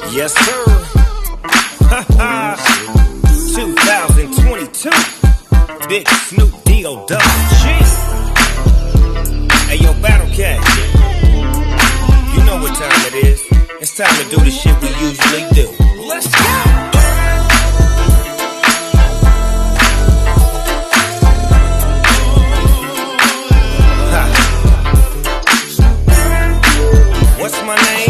Yes, sir. 2022. Big Snoop D-O-double-G. Hey, yo, Battle Cat. You know what time it is. It's time to do the shit we usually do. Let's go! What's my name?